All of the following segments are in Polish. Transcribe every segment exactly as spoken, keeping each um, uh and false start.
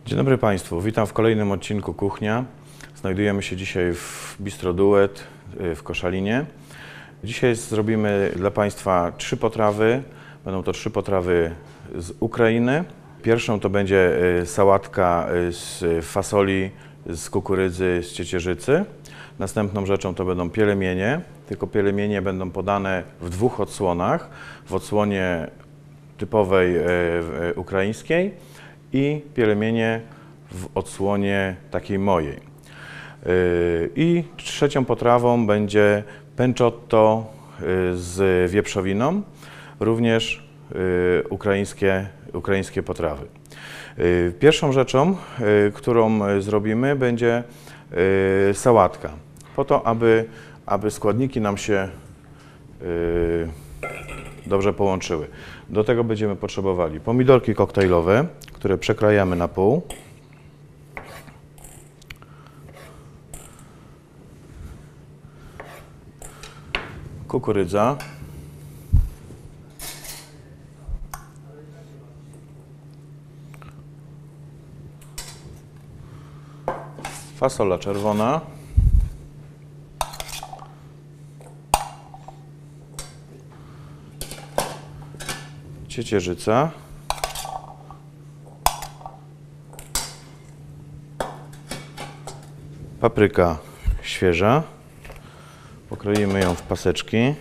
Dzień dobry Państwu, witam w kolejnym odcinku Kuchnia. Znajdujemy się dzisiaj w Bistro Duet w Koszalinie. Dzisiaj zrobimy dla Państwa trzy potrawy. Będą to trzy potrawy z Ukrainy. Pierwszą to będzie sałatka z fasoli, z kukurydzy, z ciecierzycy. Następną rzeczą to będą pielemienie, tylko pielemienie będą podane w dwóch odsłonach. W odsłonie typowej ukraińskiej i pielemienie w odsłonie takiej mojej. I trzecią potrawą będzie pencotto z wieprzowiną, również ukraińskie, ukraińskie potrawy. Pierwszą rzeczą, którą zrobimy, będzie sałatka. Po to, aby, aby składniki nam się dobrze połączyły. Do tego będziemy potrzebowali pomidorki koktajlowe, które przekrajamy na pół. Kukurydza. Fasola czerwona. Ciecierzyca. Papryka świeża. Pokroimy ją w paseczki.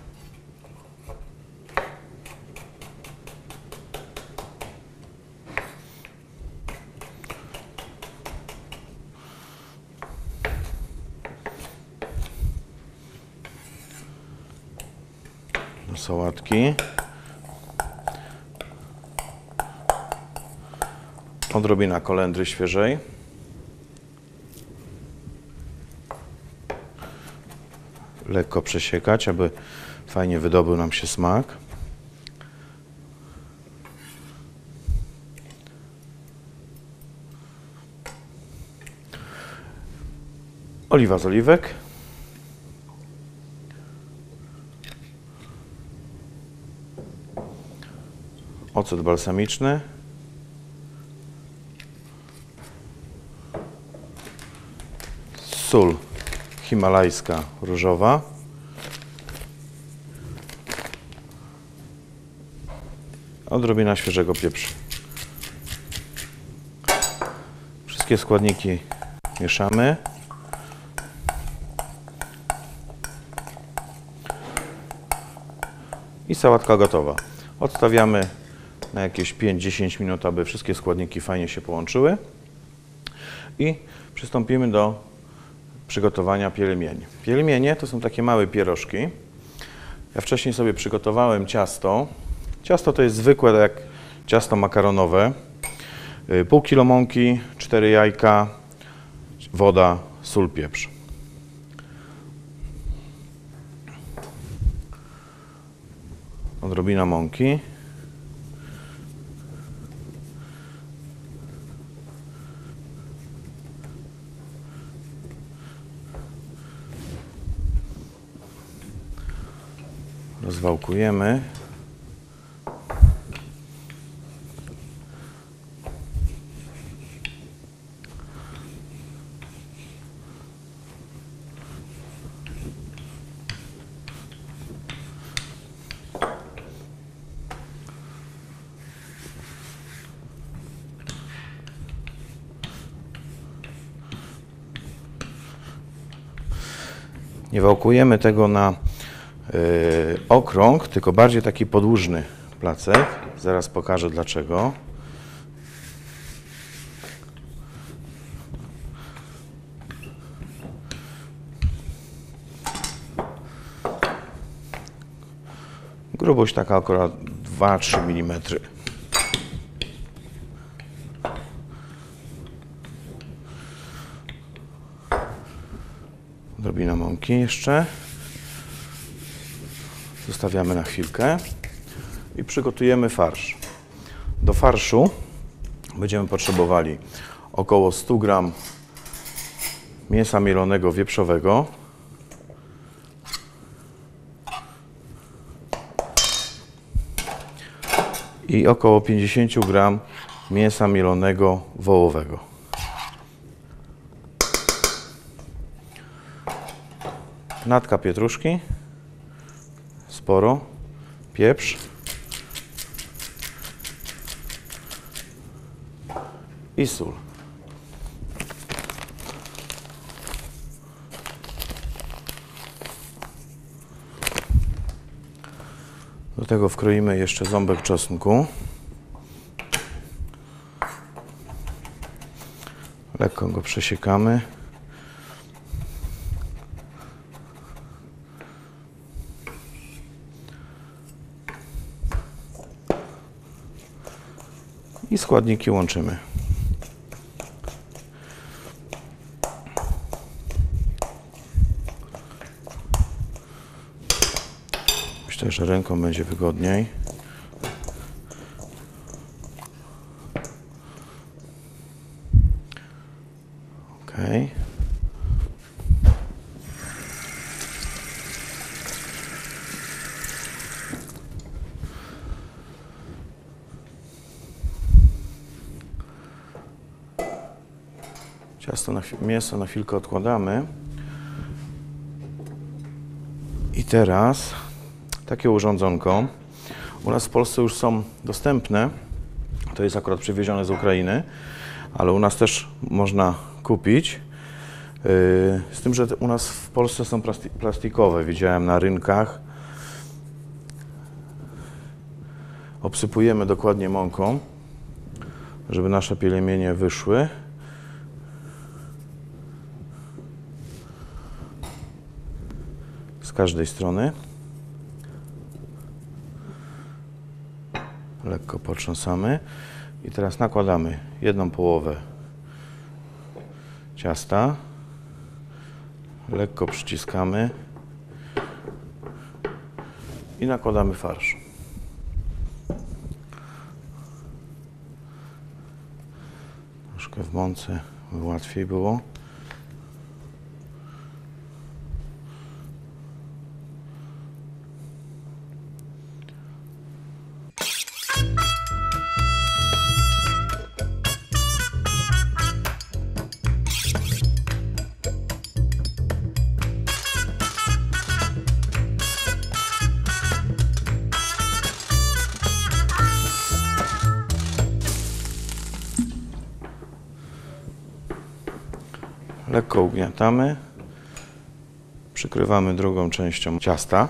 Do sałatki. Odrobina kolendry świeżej. Lekko przesiekać, aby fajnie wydobył nam się smak. Oliwa z oliwek. Ocet balsamiczny. Sól himalajska różowa. Odrobina świeżego pieprzu. Wszystkie składniki mieszamy. I sałatka gotowa. Odstawiamy na jakieś pięć do dziesięciu minut, aby wszystkie składniki fajnie się połączyły. I przystąpimy do przygotowania pielemieni. Pielemienie to są takie małe pierożki. Ja wcześniej sobie przygotowałem ciasto. Ciasto to jest zwykłe, jak ciasto makaronowe. Pół kilo mąki, cztery jajka, woda, sól, pieprz. Odrobina mąki. Rozwałkujemy. Nie wałkujemy tego na Yy, okrąg, tylko bardziej taki podłużny placek. Zaraz pokażę dlaczego. Grubość taka akurat dwa do trzech milimetrów. Odrobina mąki jeszcze. Zostawiamy na chwilkę i przygotujemy farsz. Do farszu będziemy potrzebowali około sto gramów mięsa mielonego wieprzowego, i około pięćdziesiąt gramów mięsa mielonego wołowego. Natka pietruszki, sporo, pieprz i sól. Do tego wkroimy jeszcze ząbek czosnku. Lekko go przesiekamy. I składniki łączymy. Myślę, że ręką będzie wygodniej. Ok. Ciasto na mięso na chwilkę odkładamy. I teraz takie urządzonko. U nas w Polsce już są dostępne. To jest akurat przywiezione z Ukrainy, ale u nas też można kupić. Z tym, że u nas w Polsce są plastikowe. Widziałem na rynkach. Obsypujemy dokładnie mąką, żeby nasze pielemienie wyszły. Z każdej strony. Lekko potrząsamy i teraz nakładamy jedną połowę ciasta, lekko przyciskamy i nakładamy farsz. Troszkę w mące łatwiej było. Lekko ugniatamy, przykrywamy drugą częścią ciasta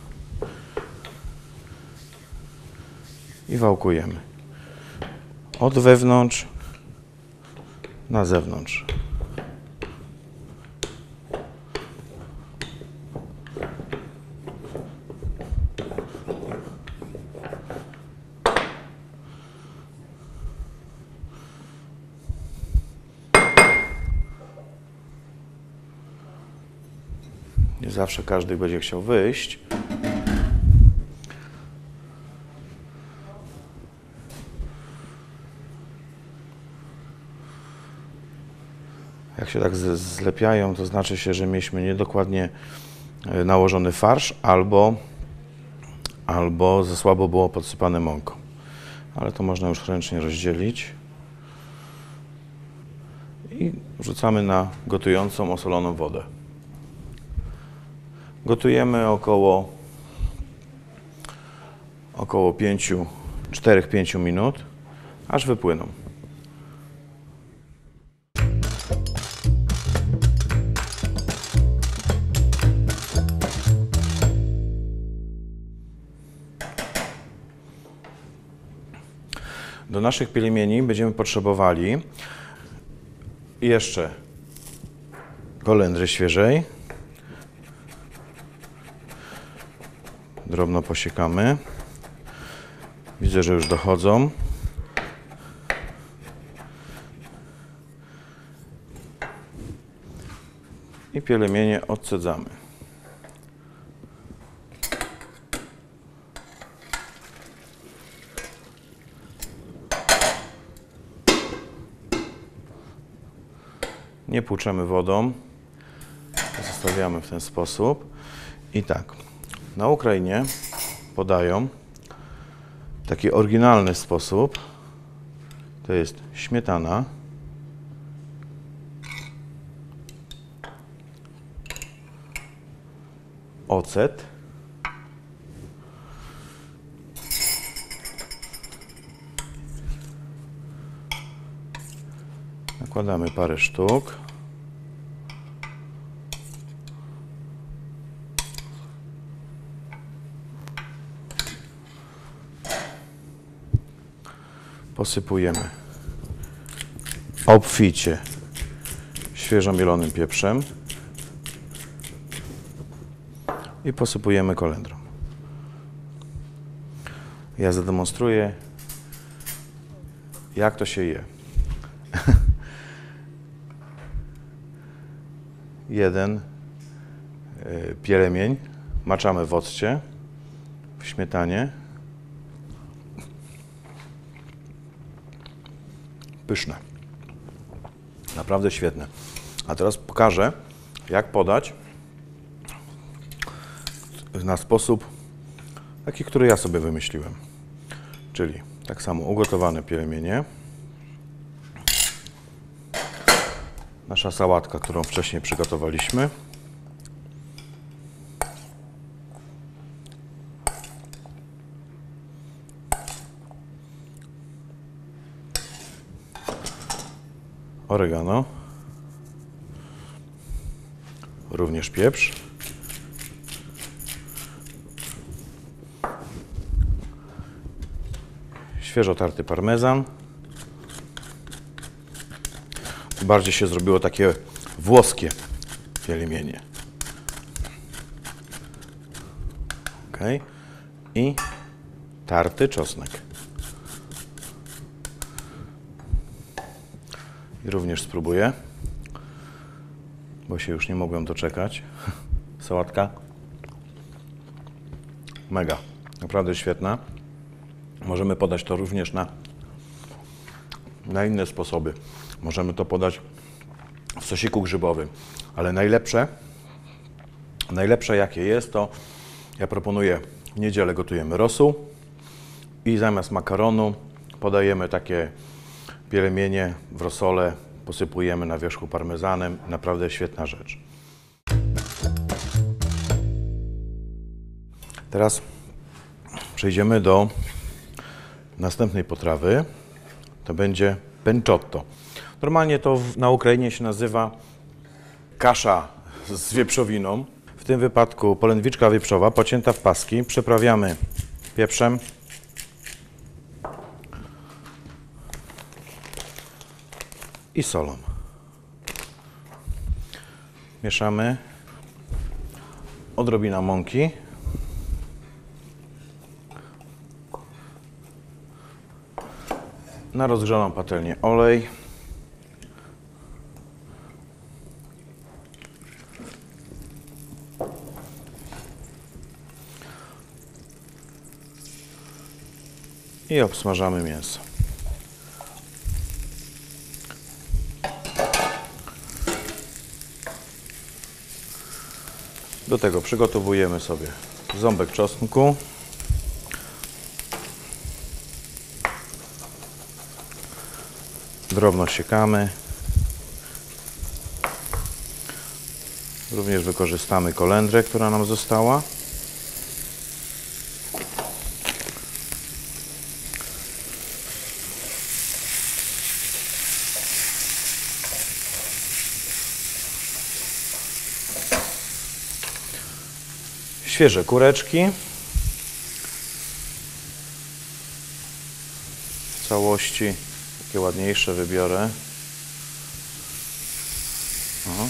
i wałkujemy od wewnątrz na zewnątrz. Nie zawsze każdy będzie chciał wyjść. Jak się tak zlepiają, to znaczy się, że mieliśmy niedokładnie nałożony farsz albo, albo za słabo było podsypane mąką. Ale to można już ręcznie rozdzielić. I wrzucamy na gotującą, osoloną wodę. Gotujemy około, około cztery do pięciu minut, aż wypłyną. Do naszych pielmieni będziemy potrzebowali jeszcze kolendry świeżej. Drobno posiekamy. Widzę, że już dochodzą. I pielemienie odcedzamy. Nie płuczemy wodą. Zostawiamy w ten sposób. I tak. Na Ukrainie podają taki oryginalny sposób, To jest śmietana, ocet, nakładamy parę sztuk. Posypujemy obficie świeżo mielonym pieprzem i posypujemy kolendrą. Ja zademonstruję, jak to się je. Jeden pielemień maczamy w occie, w śmietanie. Pyszne. Naprawdę świetne. A teraz pokażę, jak podać na sposób taki, który ja sobie wymyśliłem. Czyli tak samo ugotowane pielemienie. Nasza sałatka, którą wcześniej przygotowaliśmy. Oregano. Również pieprz. Świeżo tarty parmezan. Bardziej się zrobiło takie włoskie pielemienie. Ok. I tarty czosnek. I również spróbuję, bo się już nie mogłem doczekać. Sałatka mega, naprawdę świetna. Możemy podać to również na, na inne sposoby. Możemy to podać w sosiku grzybowym, ale najlepsze, najlepsze jakie jest, to ja proponuję w niedzielę gotujemy rosół i zamiast makaronu podajemy takie pielemienie w rosole, posypujemy na wierzchu parmezanem. Naprawdę świetna rzecz. Teraz przejdziemy do następnej potrawy. To będzie penciotto. Normalnie to na Ukrainie się nazywa kasza z wieprzowiną. W tym wypadku polędwiczka wieprzowa pocięta w paski. Przyprawiamy pieprzem. I solą. Mieszamy. Odrobina mąki. Na rozgrzaną patelnię olej. I obsmażamy mięso. Do tego przygotowujemy sobie ząbek czosnku. Drobno siekamy. Również wykorzystamy kolendrę, która nam została. Świeże kureczki. W całości takie ładniejsze wybiorę. O.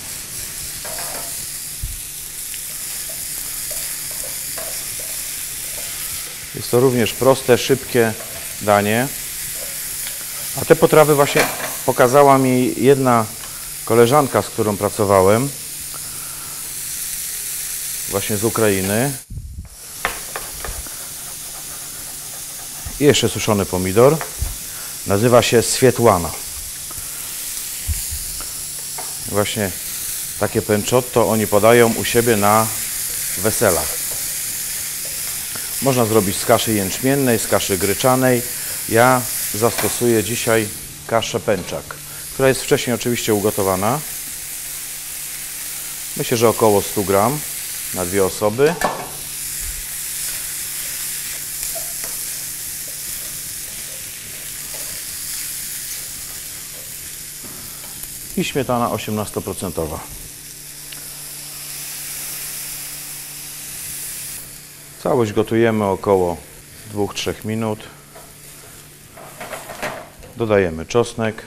Jest to również proste, szybkie danie. A te potrawy właśnie pokazała mi jedna koleżanka, z którą pracowałem. Właśnie z Ukrainy. I jeszcze suszony pomidor. Nazywa się Swietłana. Właśnie takie penciotto oni podają u siebie na weselach. Można zrobić z kaszy jęczmiennej, z kaszy gryczanej. Ja zastosuję dzisiaj kaszę pęczak, która jest wcześniej oczywiście ugotowana. Myślę, że około sto gram na dwie osoby. I śmietana osiemnaście procent. Całość gotujemy około dwa do trzech minut. Dodajemy czosnek,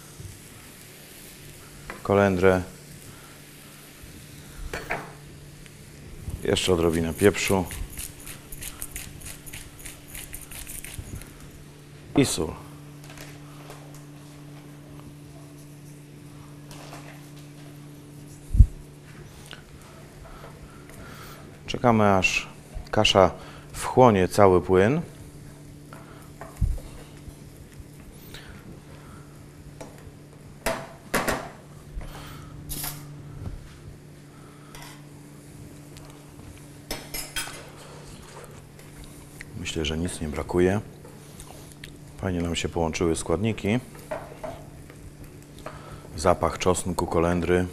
kolendrę, jeszcze odrobinę pieprzu i sól. Czekamy, aż kasza wchłonie cały płyn. Myślę, że nic nie brakuje. Fajnie nam się połączyły składniki. Zapach czosnku, kolendry.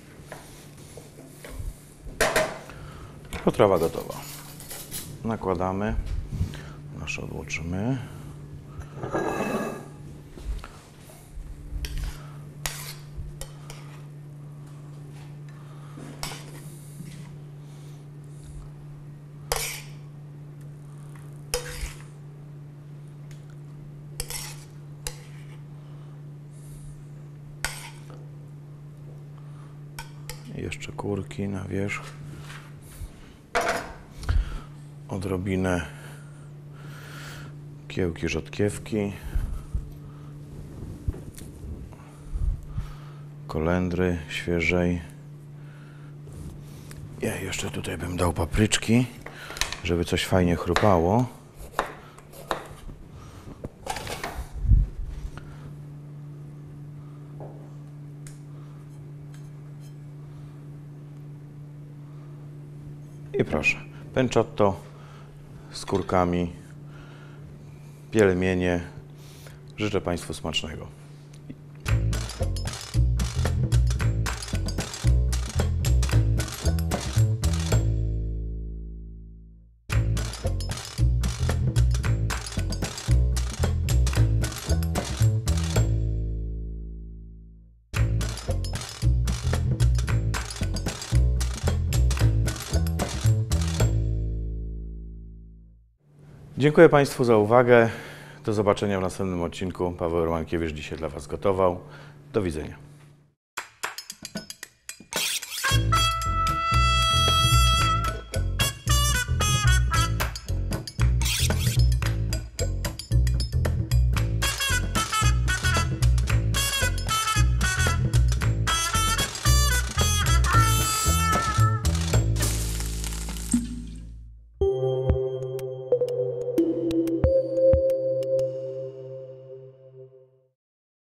Potrawa gotowa. Nakładamy. Nasze odłożymy. I jeszcze kurki na wierzch. Odrobinę kiełki rzodkiewki, kolendry świeżej. Ja jeszcze tutaj bym dał papryczki, żeby coś fajnie chrupało. I proszę, pencotto z kurkami, pielmienie. Życzę Państwu smacznego. Dziękuję Państwu za uwagę. Do zobaczenia w następnym odcinku. Paweł Romankiewicz dzisiaj dla Was gotował. Do widzenia.